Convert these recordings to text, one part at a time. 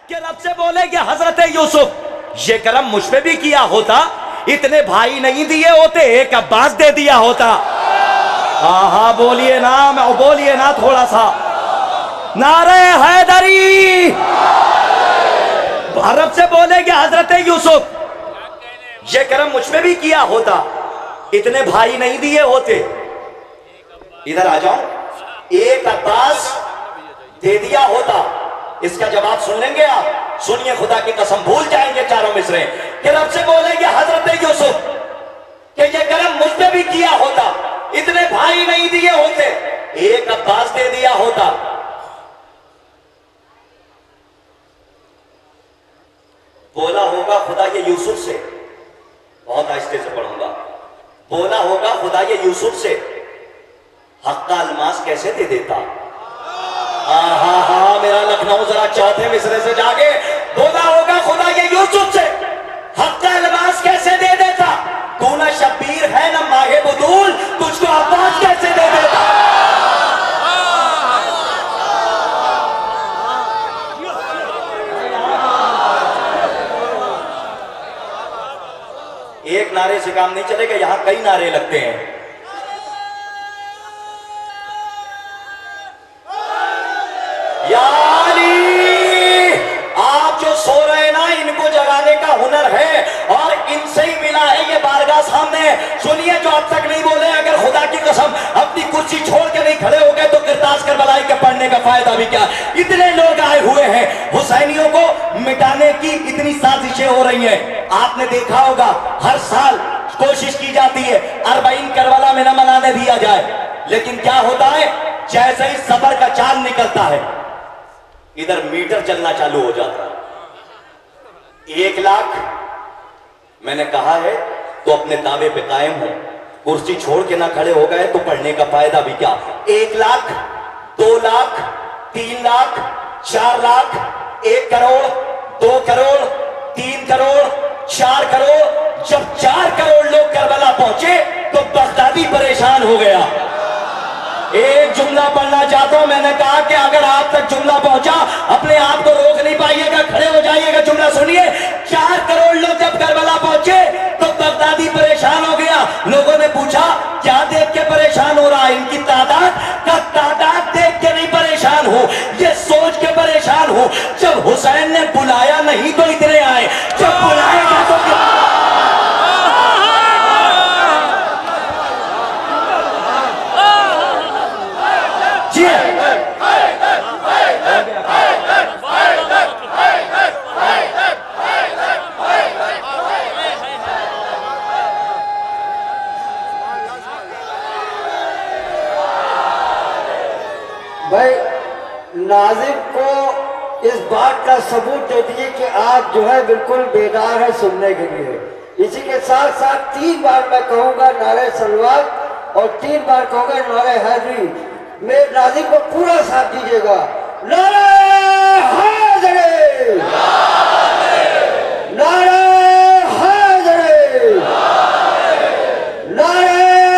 कि रब से बोले कि हजरत यूसुफ, ये करम मुझ पे भी किया होता, इतने भाई नहीं दिए होते, एक अब्बास दे दिया होता। हाँ बोलिए ना थोड़ा सा नारे हैदरी। रब से बोले कि हजरत यूसुफ, ये करम मुझ पे भी किया होता, इतने भाई नहीं दिए होते। इधर आ जाओ, एक अब्बास दे दिया होता। इसका जवाब सुन लेंगे आप, सुनिए खुदा की कसम, भूल जाएंगे चारों मिसरे। कि रब से बोलेंगे हजरत यूसुफ कि ये करम मुझ पे भी किया होता, इतने भाई नहीं दिए होते, एक अब्बास दे दिया होता। बोला होगा खुदा ये यूसुफ से, बहुत आहिस्ते से पढ़ूंगा, बोला होगा खुदा ये यूसुफ से, हक का अलमास कैसे दे देता। हाँ मेरा लखनऊ जरा चौथे मिसरे से जागे। बोला होगा खुदा ये यूसुफ से, हक का अलमास कैसे दे देता। तू ना शब्बीर है ना माहे बुदूल, तुझको अब्बास कैसे दे देता। एक नारे से काम नहीं चलेगा, यहां कई नारे लगते हैं। आप जो सो रहे ना, इनको जगाने का हुनर है और इनसे ही मिला है ये बारगाह सामने। सुनिए जो अब तक नहीं बोले, अगर खुदा की कसम अपनी कुर्सी छोड़ के नहीं खड़े हो गए तो किरतास करबलाई के पढ़ने का फायदा भी क्या। इतने लोग आए हुए हैं, हुसैनियों को मिटाने की इतनी साजिशें हो रही हैं। आपने देखा होगा हर साल कोशिश की जाती है 40 करबला में न मनाने दिया जाए, लेकिन क्या होता है, जैसे ही सफर का चांद निकलता है इधर मीटर चलना चालू हो जाता है। 1 लाख मैंने कहा है तो अपने दावे पे कायम हो, कुर्सी छोड़ के ना खड़े हो गए तो पढ़ने का फायदा भी क्या। 1 लाख, 2 लाख, 3 लाख, 4 लाख, 1 करोड़, 2 करोड़, 3 करोड़, 4 करोड़। जब 4 करोड़ लोग करबला पहुंचे तो बगदादी परेशान हो गया। एक जुमला पढ़ना चाहता हूं, मैंने कहा कि अगर आप तक जुमला पहुंचा अपने आप को रोक नहीं पाइएगा, खड़े हो जाइएगा। जुमला सुनिए, 4 करोड़ लोग जब करबला पहुंचे तो बगदादी परेशान हो गया। लोगों ने पूछा क्या देख के परेशान हो रहा है, इनकी तादाद देख के नहीं परेशान हो, ये सोच के परेशान हो। जब हुसैन ने बुलाया नहीं तो इतने आए, जब बुलाएगा तो भाई नाजिम को इस बात का सबूत दे दिए कि आप जो है बिल्कुल बेदार है सुनने के लिए। इसी के साथ साथ 3 बार मैं कहूंगा नारे सलवार और 3 बार कहूंगा नारे हैदरी। मेरे नाजिम को पूरा साथ दीजिएगा। नारे हैदरी, नारे हैदरी, नारे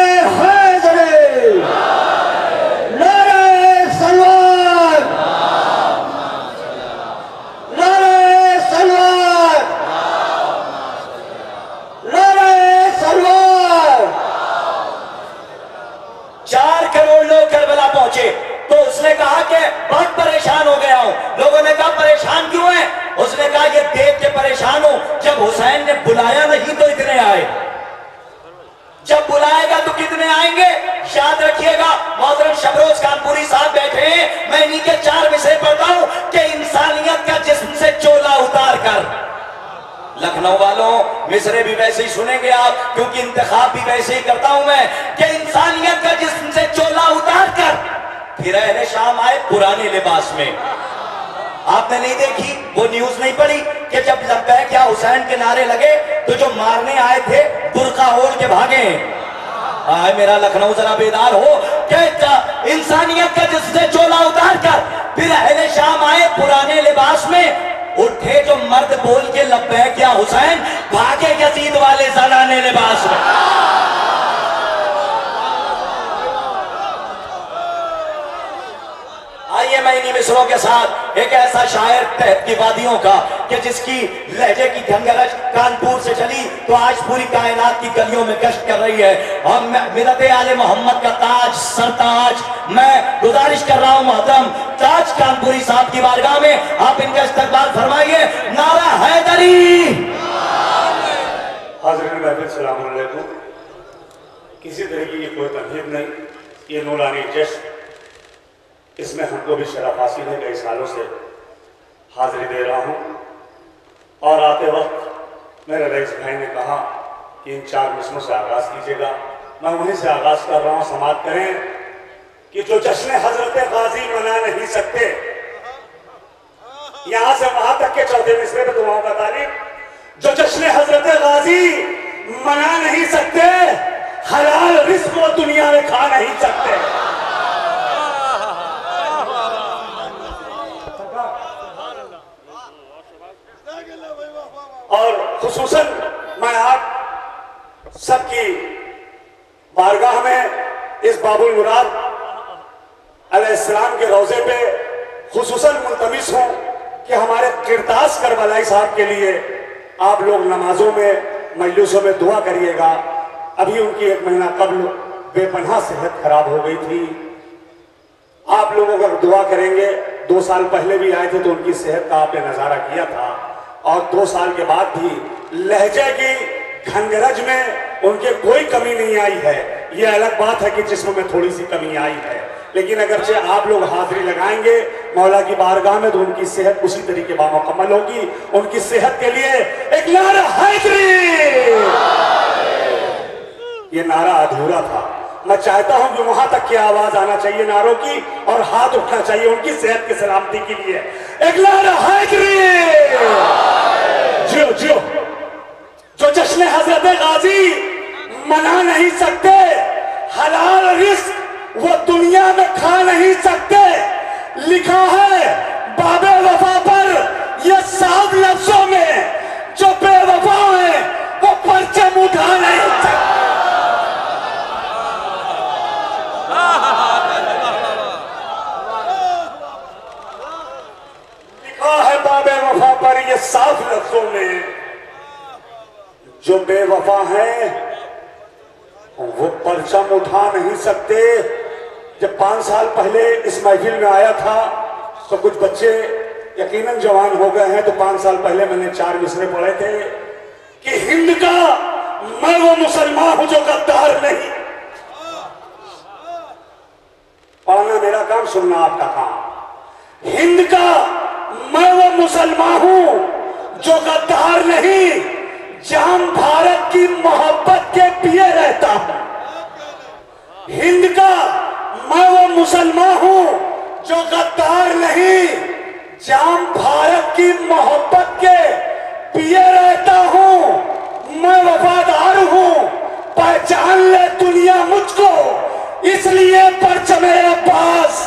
तो उसने कहा कि बहुत परेशान हो गया हूं। लोगों ने कहा परेशान क्यों है, उसने कहा ये देख के परेशान हूं, जब हुसैन ने बुलाया नहीं तो इतने आए, जब बुलाएगा तो कितने आएंगे। याद रखिएगा, मोहतरम शबरोज कानपुरी साहब बैठे हैं, मैं इन्हीं के 4 विषय पढ़ता हूं कि इंसानियत का जिस्म से चोला उतार कर। लखनऊ वालों मिसरे भी वैसे ही सुनेंगे आप, क्योंकि इंतखाब भी वैसे ही करता हूं मैं कि इंसानियत का जिस्म से चोला उतार कर फिर अहले शाम आए पुराने लिबास में। आपने नहीं देखी वो न्यूज नहीं पढ़ी कि जब लब्बैक या हुसैन के नारे लगे तो जो मारने आए थे बुर्का ओढ़ के भागे। आए मेरा लखनऊ जरा बेदार हो कि इंसानियत का जिससे चोला उतार कर फिर अहले शाम आए पुराने लिबास में। उठे जो मर्द बोल के लब्बैक या हुसैन, भागे यजीद वाले जनाने लिबास में। आइए फरमाइए मैं इन्हीं मिसरों के साथ एक ऐसा शायर तहत की वादियों का कि जिसकी लहजे की धंगरज कानपुर से चली तो आज पूरी कायनात की गलियों में गश्त कर रही है। और मिलत आले मोहम्मद का ताज सरताज मैं गुजारिश कर रहा हूं मोहतरम ताज कानपुरी साहब की बारगाह में आप इनका इस्तकबाल फरमाइए। नारा हैदरी। हाज़रीन महफिल सलाम अलैकुम। किसी तरीके की कोई तकलीफ नहीं, ये नूरानी जश्न इसमें हमको भी शरफ हासिल है। कई सालों से हाजिरी दे रहा हूँ और आते वक्त मेरे रईस भाई ने कहा कि इन 4 मिसरों से आगाज़ कीजिएगा। मैं वहीं से आगाज़ कर रहा हूँ। समाप्त करें कि जो जश्न हजरत गाजी मना नहीं सकते, यहाँ से वहां तक के चौथे मिसरे पे दुआओं का तारीफ, जो जश्न हजरत गाजी मना नहीं सकते, हलाल रिस्क वो दुनिया में खा नहीं सकते। और खुसूसन मैं आप सबकी बारगाह में इस बाबुल मुराद अलैहिस्सलाम के रोजे पे खुसूसन मुल्तमिस हूं कि हमारे किरतास करबलाई साहब के लिए आप लोग नमाजों में मजलिसों में दुआ करिएगा। अभी उनकी 1 महीना कबल बेपनाह सेहत खराब हो गई थी। आप लोग अगर दुआ करेंगे, 2 साल पहले भी आए थे तो उनकी सेहत का आपने नजारा किया था और 2 साल के बाद भी लहजे की घनगरज में उनके कोई कमी नहीं आई है। यह अलग बात है कि जिस्म में थोड़ी सी कमी आई है, लेकिन अगरचे आप लोग हाजिरी लगाएंगे मौला की बारगाह में तो उनकी सेहत उसी तरीके बामुकम्मल होगी। उनकी सेहत के लिए एक नारा हैदरी, ये नारा अधूरा था। मैं चाहता हूं कि वहां तक की आवाज आना चाहिए नारों की और हाथ उठना चाहिए उनकी सेहत की सलामती के लिए। एक नारा हैदरी। जियो जियो। जो जश्न हजरत गाजी मना नहीं सकते, हलाल रिस्क वो दुनिया में खा नहीं सकते। लिखा है बाबे वफा पर ये साफ लफ्जों में, जो बेवफा है वो परचम उठा नहीं सकते। लिखा है बाबे वफा पर ये साफ लफ्जों में, जो बेवफा हैं वो परचम उठा नहीं सकते। जब 5 साल पहले इस महफिल में आया था तो कुछ बच्चे यकीनन जवान हो गए हैं, तो 5 साल पहले मैंने 4 मिसरे पढ़े थे कि हिंद का मैं वो मुसलमान हूं जो गद्दार नहीं। पढ़ना मेरा काम, सुनना आपका काम। हिंद का मैं वो मुसलमान हूं जो गद्दार नहीं, जाम भारत की मोहब्बत के पिए रहता हूं। हिंद का मैं वो मुसलमान हूं जो गद्दार नहीं, जाम भारत की मोहब्बत के पिए रहता हूं। मैं वफादार हूं, पहचान ले दुनिया मुझको, इसलिए परचमे अब्बास,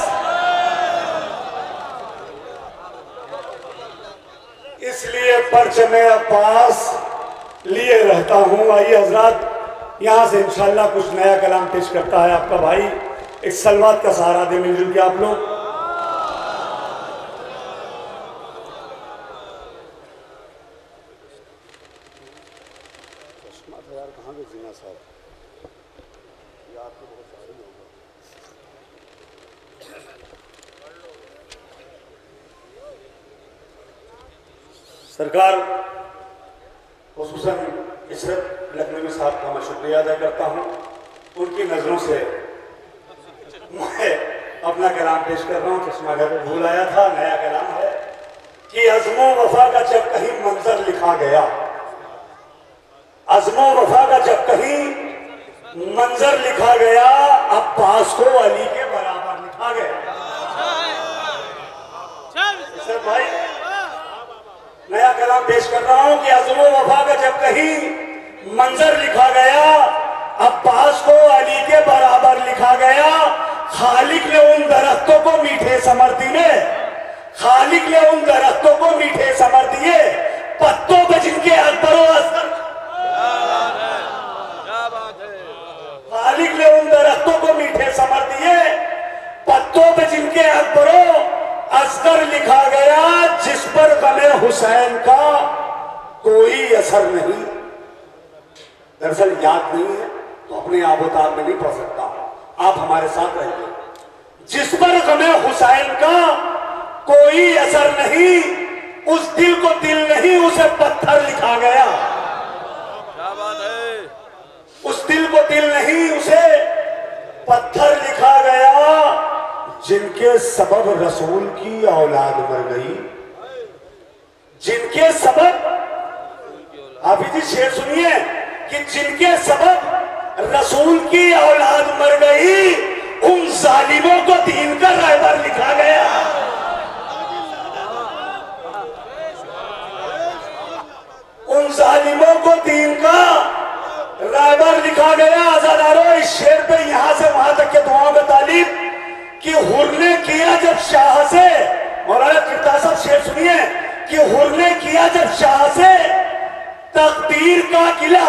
इसलिए परचमे अब्बास लिए रहता हूं। आइए हजरात, यहां से इंशाल्लाह कुछ नया कलाम पेश करता है आपका भाई। एक सलवात का सहारा दे मिलजुल के आप लोग। सरकार खुसूसन इशरत लखनवी साहब का मैं शुक्रिया अदा करता हूँ। उनकी नज़रों से मैं अपना कलाम पेश कर रहा हूँ। चश्मा घर में भूल आया था, नया कलाम है कि अज़्मो वफा का जब कहीं मंजर लिखा गया, अज़्मो वफा का जब कहीं मंजर लिखा गया, अब्बास को अली के बराबर लिखा गया। सर भाई नया कलाम पेश कर रहा हूं कि अज़्मो वफा का जब कहीं मंजर लिखा गया, अब्बास को अली के बराबर लिखा गया। खालिक ने उन दरख्तों को मीठे समर दिए, खालिक ने उन दरख्तों को मीठे समर दिए, पत्तों पे जिनके अकबरो असर, खालिक ने उन दरख्तों को मीठे समर दिए, पत्तों पे जिनके अकबरो हुसैन का कोई असर नहीं। दरअसल याद नहीं है तो अपने आबोताब में नहीं पढ़ सकता, आप हमारे साथ रहिए। जिस पर गमे हुसैन का कोई असर नहीं, उस दिल को दिल नहीं उसे पत्थर लिखा गया। क्या बात है। उस दिल को दिल नहीं उसे पत्थर लिखा गया, जिनके सबब रसूल की औलाद मर गई। जिनके सबब, आप जी शेर सुनिए कि जिनके सबब रसूल की औलाद मर गई, उन जालिमों को दीन का रहबर लिखा गया। उन जालिमों को दीन का रहबर लिखा गया। आजादारों, इस शेर पे यहां से वहां तक के दुआओं में तालीम कि हुर ने किया जब शाह से, मौलाना किरदार साहब शेर सुनिए कि हुर ने किया जब शाह से तकदीर का गिला।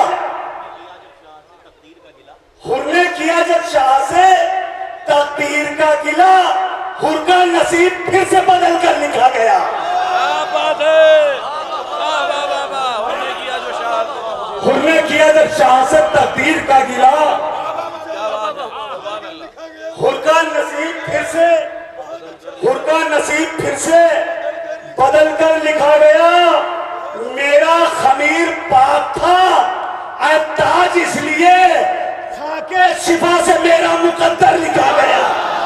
हुर ने किया जब शाह से तकदीर का गिला, हुर का नसीब फिर से बदल कर लिखा गया। क्या बात है। वाह वाह वाह वाह। हमने किया जो शाह, हुर ने किया जब शाह से तकदीर का गिला, क्या बात है। सुभान अल्लाह। हुर का नसीब फिर से, हुर का नसीब फिर से बदल कर लिखा गया। मेरा खमीर पाक था ताज, इसलिए खाके शिफा से मेरा मुकद्दर लिखा गया।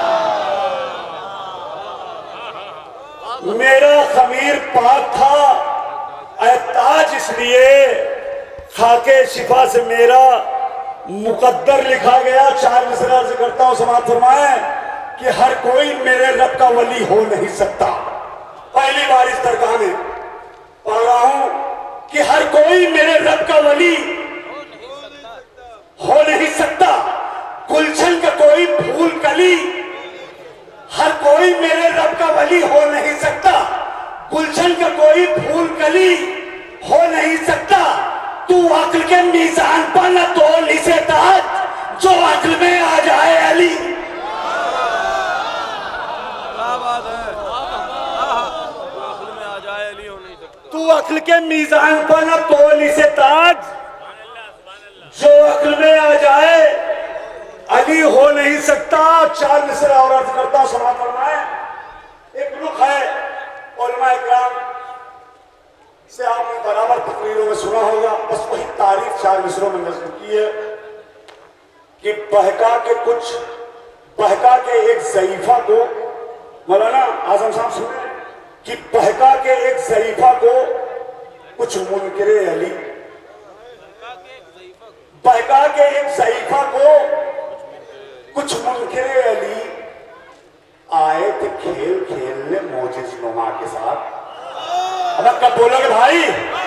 मेरा खमीर पाक था ताज, इसलिए खाके शिफा से मेरा मुकद्दर लिखा गया। चार मिसरा से करता हूं, समाप्त फरमाए कि हर कोई मेरे रब का वली हो नहीं सकता। पहली बार इस दरगाह में पढ़ रहा हूं कि हर कोई मेरे रब का वली हो नहीं सकता। गुलशन का कोई फूल कली, हर कोई मेरे रब का वली हो नहीं सकता। गुलशन का कोई फूल कली हो नहीं सकता। तू अक्ल के मीजान पर न तोल इसे ताज, जो अक्ल में आ जाए अली। क्या बात है। अक्ल में आ जाए अली हो नहीं सकता। तू अक्ल के मीजान पर न तोल इसे ताज, जो अक्ल में आ जाए अली हो नहीं सकता। चार मिसरा और अर्ज करता हूं, समाप्त फरमाए। एक रुख है उलमा इकराम से आपने बराबर तकरीरों में सुना होगा, बस वही तारीफ चार मिसरों में नज़्म की है कि बहका के एक ज़ईफा को, मौलाना आजम साहब सुने कि बहका के एक ज़ईफा को कुछ मुनकिरे अली, बहका के एक ज़ईफा को कुछ मुनकिरे अली आए थे खेल खेलने मोजिज नुमा के साथ। अब आप कब बोलोगे भाई?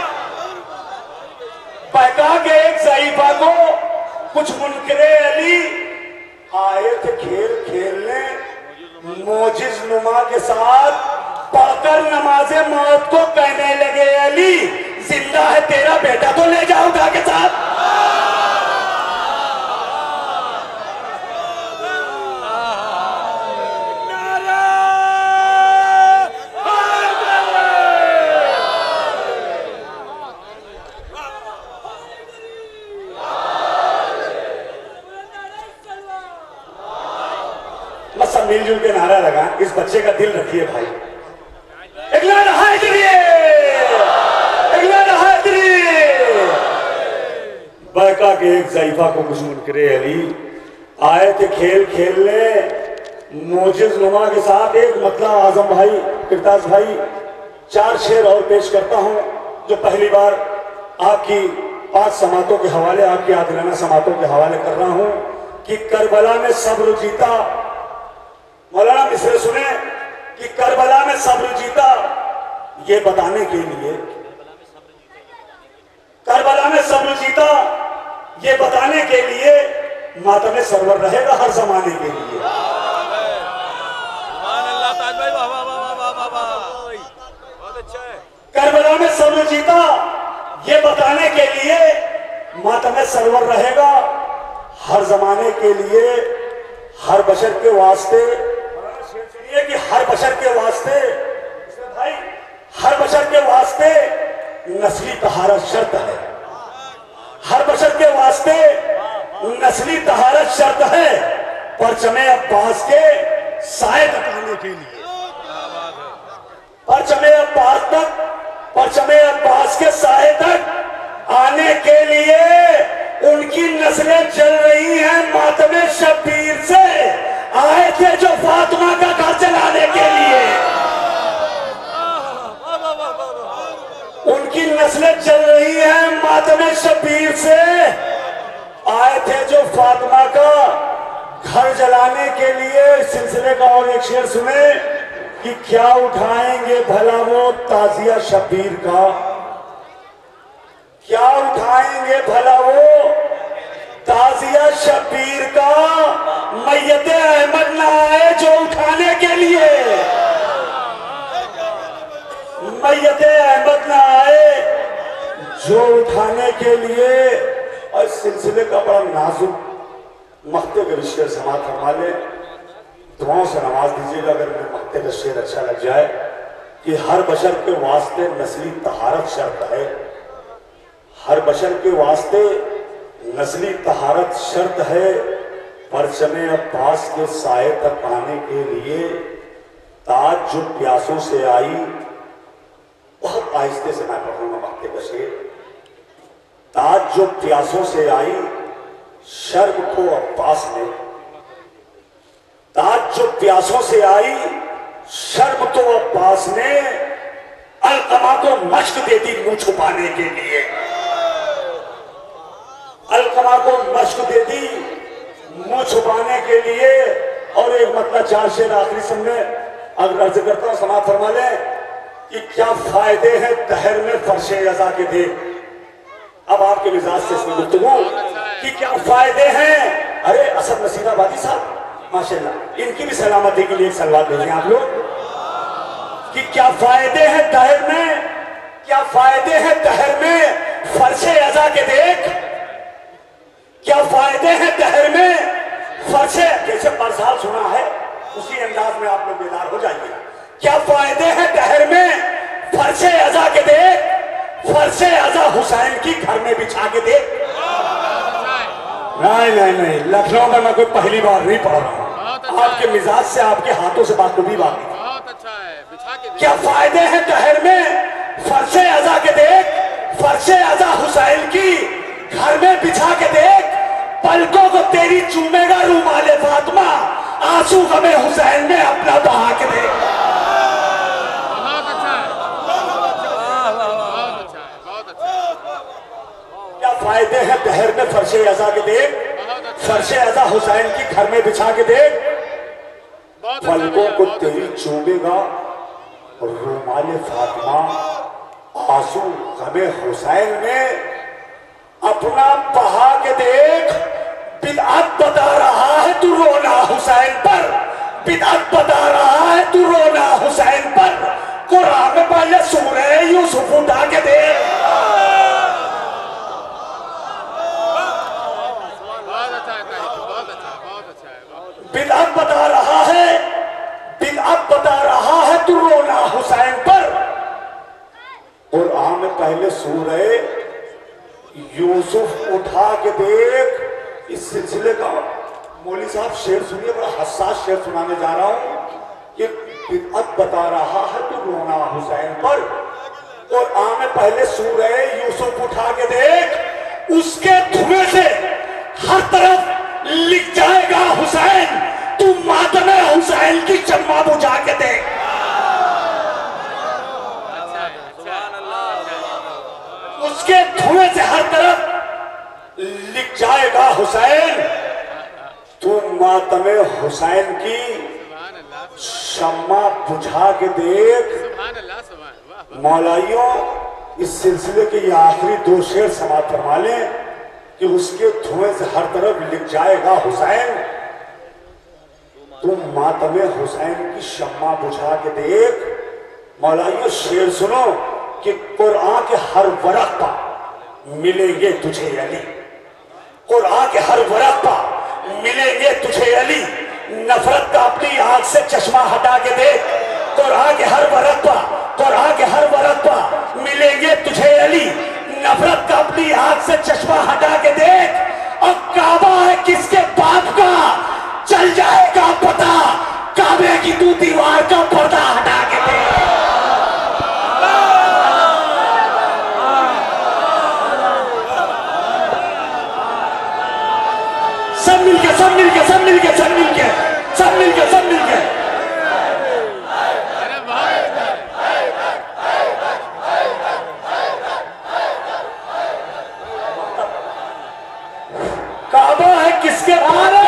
बहका के एक ज़ईफा को कुछ मुनकिरे अली आए थे खेल खेलने मोजिज नुमा के साथ। पढ़कर नमाज़े मौत को कहने लगे अली, जिंदा है तेरा बेटा तो ले जाओ उठा के साथ। सब मिलजुल के नारा लगा, इस बच्चे का दिल रखिए भाई। बहका के एक ज़ईफा को कुछ मुनकिरे अली आए थे खेल खेलने मोजिज नुमा के साथ। एक मतलब आजम भाई, किरताज भाई, चार शेर और पेश करता हूं जो पहली बार आपकी 5 समातों के हवाले, आपकी आदिलाना समातों के हवाले कर रहा हूं कि करबला में सब्र जीता। मौलाना मिसरे सुने कि करबला में सब्र जीता, ये बताने के लिए, करबला में सब्र जीता ये बताने के लिए मातम सरवर रहेगा हर जमाने के लिए। करबला में सब्र जीता ये बताने के लिए मातम सरवर रहेगा हर जमाने के लिए, हर बशर के वास्ते। कि हर बशर के वास्ते भाई, हर बशर के वास्ते नस्ली तहारत शर्त है, हर बशर के वास्ते नस्ली तहारत शर्त है, परचमे अब्बास के साए तक आने के लिए, परचमे अब्बास के साए तक आने के लिए उनकी नस्लें चल रही हैं मातमे शब्बीर से। आए थे जो फातिमा का घर चलाने के लिए, उनकी नस्लें चल रही हैं मातमे शब्बीर से। आए थे जो फातिमा का घर जलाने के लिए। इस सिलसिले का और एक शेर सुने कि क्या उठाएंगे भला वो ताजिया शब्बीर का, क्या उठाएंगे भला वो ताजिया शब्बीर का। मैयत अहमद ना आए जो उठाने के लिए, मैयत अहमद ना आए जो उठाने के लिए। और इस सिलसिले का बड़ा नाजुक मक्ते का शेर समाप्त फरमा ले, दुआओं से नवाज दीजिएगा अगर मेरे मक्ते का शेर अच्छा लग जाए कि हर बशर के वास्ते नस्ली तहारत शर्त है, हर बशर के वास्ते नस्ली तहारत शर्त है, परचमे अब्बास के साए तक आने के लिए। ताज जो प्यासों से आई, बहुत आहिस्ते से मैं पढ़ूंगा मक्ते का शेर। ताज जो प्यासों से आई शर्म को अब्बास ने, ताज जो प्यासों से आई शर्म तो अब्बास ने, अलकमा को मश्क दे दी मुंह छुपाने के लिए, अलकमा को मश्क दे दी मुंह छुपाने के लिए। और एक मतलब चार शेर आखिरी समय अगर अर्ज करता हूं समाप्त फरमा ले कि क्या फायदे हैं दहर में फर्शे अज़ा के दे। अब आपके मिजाज से इसमें गुफ्तगू कि क्या फायदे हैं। अरे असद नसीराबादी साहब माशाल्लाह, इनकी भी सलामती के लिए एक सलवात भेजें आप लोग कि क्या फायदे हैं दहर में, क्या फायदे हैं दहर में फर्शे अज़ा के देख, क्या फायदे हैं दहर में फर्शे। जैसे परसाल सुना है उसी अंदाज में आप लोग बेदार हो जाइए। क्या फायदे हैं दहर में फर्शे अज़ा के देख, फर्शे अज़ा हुसैन की घर में बिछा के देख। नहीं नहीं नहीं, लखनऊ में मैं कोई पहली बार नहीं पढ़ रहा हूं, आपके मिजाज से आपके हाथों से बात भी बात बहुत अच्छा है, बिछा के क्या फायदे हैं दहर में फर्शे अज़ा के देख, फर्शे अज़ा हुसैन की घर में बिछा के देख। पलकों को तेरी चूमेगा रूमाले फातिमा, आंसू गमे हुसैन में अपना बहा के देख। बहुत अच्छा है, बहुत अच्छा है, बहुत अच्छा है। क्या फायदे हैं दहर में फर्शे अज़ा के देख, फर्शे अज़ा हुसैन की घर में बिछा के देख। पलकों को तेरी चूमेगा रूमाले फातिमा, आंसू गमे हुसैन में अपना बहा के देख। बिदअत बता रहा है तू रोना हुसैन पर, बिदअत बता रहा है तू रोना हुसैन पर। कुरान में पहले सूरह यूसुफ उठा के देख। बहुत अच्छा है, बहुत अच्छा, बहुत अच्छा है। बिदअत बता रहा है, बिदअत बता रहा है तू रोना हुसैन पर। कुरान में पहले सूरह यूसुफ उठा के देख। इस सिलसिले का मौली साहब शेर सुनिए, बड़ा हसास शेर सुनाने जा रहा हूं कि बिदअत बता रहा है तू रोना हुसैन पर। और आम में पहले सूरह यूसुफ उठा के देख, उसके धुएं से हर तरफ लिख जाएगा हुसैन, तू मातमे हुसैन की चम्मा बुझा के देख। उसके धुएं से हर तरफ लिख जाएगा हुसैन, तू मातमे हुसैन की शम्मा बुझा के देख। मौलाइयों, इस सिलसिले के ये आखिरी दो शेर समाप्त फरमा लें कि उसके धुएं से हर तरफ लिख जाएगा हुसैन, तुम मातमे हुसैन की शम्मा बुझा के देख। मौलाइयों शेर सुनो कि कुरान के हर वरक़ पर मिलेंगे तुझे अली, कुरान के हर वरक़ पर मिलेंगे तुझे अली। नफरत का अपनी आंख से चश्मा हटा के देख, कुरान के हर वरक़ पर कुरान के हर वरक पर मिलेंगे तुझे अली, नफरत का अपनी आंख से चश्मा हटा के देख, और काबा है किसके बाप का चल जाएगा पता, काबे की तू दीवार का पर्दा हटा के देख। सब मिलके सब मिलके सब मिलके सब मिलके सब मिलके सब मिलके काबा है किसके बारे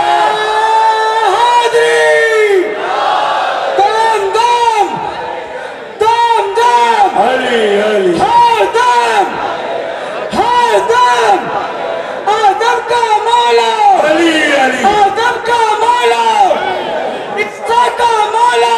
हाजिरी दम दम दम दम अली अली हर दम आदम का मौला अली अली आदम का मौला ईसा का मौला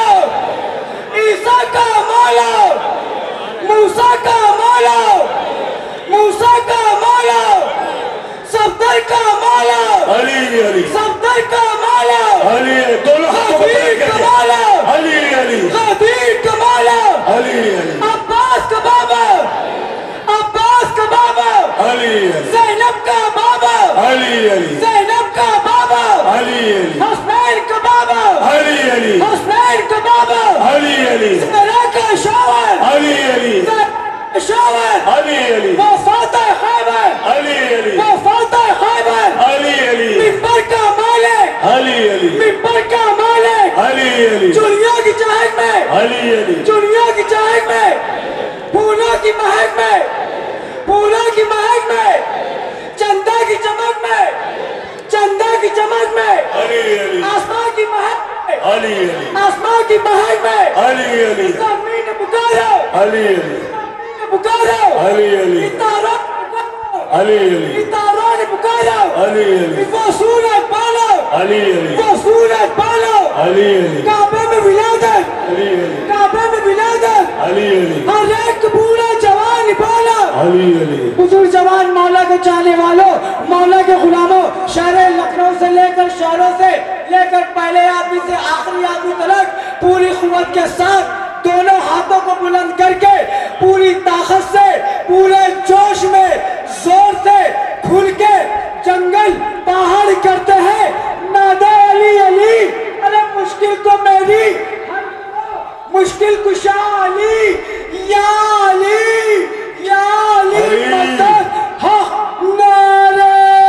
ईसा का मौला मूसा का मौला मूसा का मौला सफदर का मौला अली अली सफदर का मौला अली दोनों खदीर का मौला अली अली खदीर का मौला अली अली अब्बास का बाबा अब्बास का बाबा अली अली ज़ैनब का बाबा अली अली ज़ैनब का बाबा अली अली हुसैन का बाबा अली अली हुसैन का बाबा अली अली ज़हरा का शौहर अली अली शौहर अली अली वो फातह खैबर अली अली वो फातह खैबर अली अली मिंबर का मालिक अली अली मिंबर का मालिक अली अली दुनिया की चाहत में अली अली दुनिया की चाहत में फूलों की महक में फूलों की महक में चंदा की चमक में चंदा की चमक में अली अली आसमान की महक में अली अली आसमान की महक में अली अली ज़मीन ने पुकारा अली अली पुकारा अली अली तारा अली अली तारा ने पुकारा अली अली वो सूरज पालो अली अली वो सूरज पालो अली अली काबे में विलादत अली अली काबे में विलादत अली अली हर एक बूढ़ा जवान बोला अली अली बुजुर्ग जवान मौला के चाहने वालों मौला के गुलामों शहर लखनऊ से लेकर शहरों से लेकर पहले आदमी से आखिरी आदमी तक पूरी कुव्वत के साथ दोनों हाथों को बुलंद करके पूरी ताकत से पूरे जोश में जोर से खुल के जंगल पहाड़ करते हैं नादे अली अली अरे मुश्किल को मेरी मुश्किल कुशा अली या अली या अली मदद हक नारे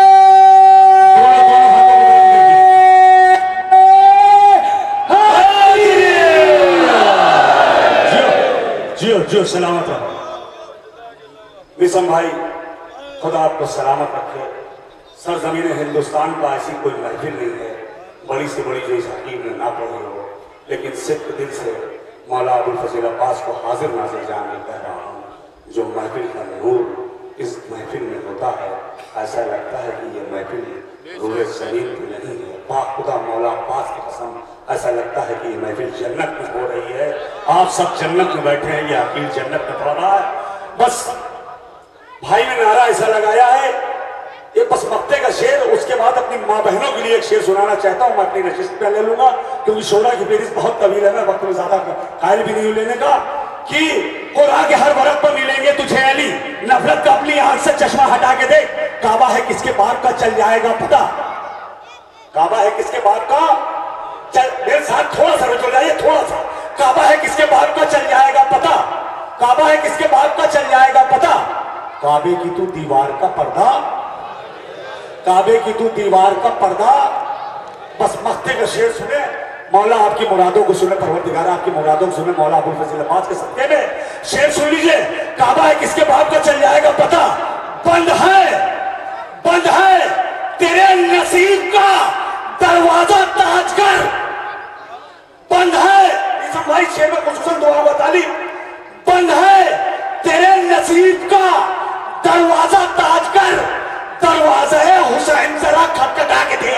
जो सलामत रहो मिसम भाई, खुदा आपको सलामत रखे। सरजमीन हिंदुस्तान का ऐसी कोई महफिल नहीं है बड़ी से बड़ी जो इस हकीम ने ना पढ़ी हो, लेकिन सिर्फ दिल से मौला अबुल फजील अब्बास को हाजिर नाजिर जान में कह रहा हूँ। जो महफिल का नूर इस महफिल में होता है, ऐसा लगता है कि ये महफिल रूहे शरीफ की नहीं है। पाक खुदा मौला अब्बास की कसम, ऐसा लगता है कि ये महफिल जन्नत में हो रही है। आप सब जन्नत में बैठे हैं, ये हकीम जन्नत में पड़ रहा है। बस भाई ने नारा ऐसा लगाया है, ये बस मक्ते का शेर, उसके बाद अपनी माँ बहनों के लिए एक शेर सुनाना चाहता हूँ। मैं अपनी नशिस्त पे ले लूंगा क्योंकि शोरा की फेरिस्त बहुत तवील है, मैं वक्त में ज्यादा कायल भी नहीं लेने का। कि कुरान के हर वरक पर मिलेंगे तुझे अली, नफरत का अपनी आंख से चश्मा हटा के देख, काबा है किसके बाप का चल जाएगा पता। काबा है किसके बाप का चल, मेरे साथ थोड़ा सा रुक जाइए, थोड़ा सा। काबा है किसके बाप का चल जाएगा पता, काबा है किसके बाप का चल जाएगा पता। काबे की तू दीवार का पर्दा, काबे की तू दीवार का पर्दा। बस मक्ते का शेर सुने, मौला आपकी मुरादों को सुने, परवरदिगार आपकी मुरादों को सुने। मौला अबुल फजील अब्बास के सदके में शेर सुन लीजिए। काबा है किसके बाप का चल जाएगा पता, बंद है तेरे नसीब का दरवाजा ताजकर, बंद है। इस भाई शेर में खुसूसन दुआ बताली, बंद है तेरे नसीब का दरवाजा ताजकर, दरवाजा है हुसैन जरा खटखटा के दे।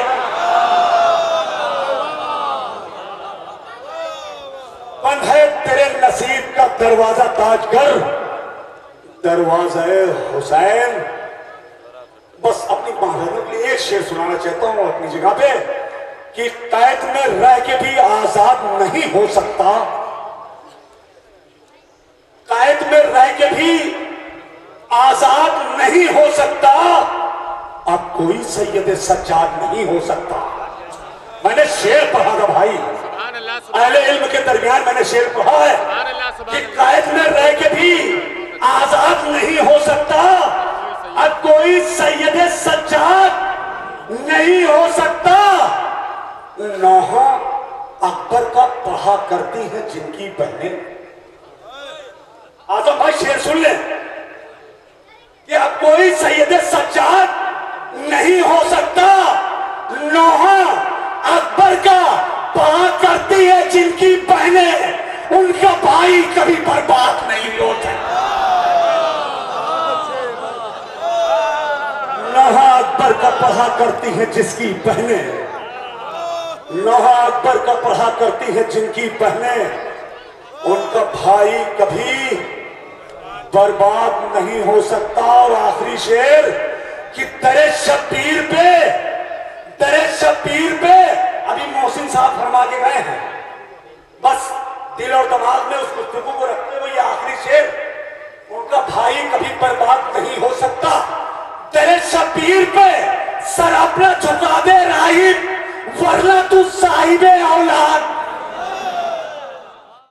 बंद है तेरे नसीब का दरवाजा ताजकर, दरवाजा है हुसैन। बस अपनी बहनों के लिए एक शेर सुनाना चाहता हूं अपनी जगह पे, कि कैद में रह के भी आजाद नहीं हो सकता, रह के भी आजाद नहीं हो सकता, अब कोई सैयद सज्जाद नहीं हो सकता। मैंने शेर पढ़ा था भाई, अहले इल्म के दरमियान मैंने शेर पढ़ा है कि कैद में रह के भी आजाद नहीं हो सकता, अब कोई सैयद सज्जाद नहीं हो सकता। नौहा अकबर का पढ़ा करती हैं जिनकी बहनें। आजम भाई शेर सुन ले कि अब कोई सैयद सज्जाद नहीं हो सकता, नौहा अकबर का पढ़ा करती है जिनकी बहनें, उनका भाई कभी बर्बाद नहीं होता। नौहा अकबर का पढ़ा करती है जिसकी बहनें, नौहा अकबर का पढ़ा करती है जिनकी बहनें, उनका भाई कभी बर्बाद नहीं हो सकता। और आखिरी शेर कि दरे शब्बीर पे अभी मोहसिन साहब फरमा के गए हैं, बस दिल और दिमाग में उस गुफ्तगू को रखते हुए आखिरी शेर, उनका भाई कभी बर्बाद नहीं हो सकता। तेरे शब्बीर पे सर अपना झुका दे राहिब, वरना तू साहिबे औलाद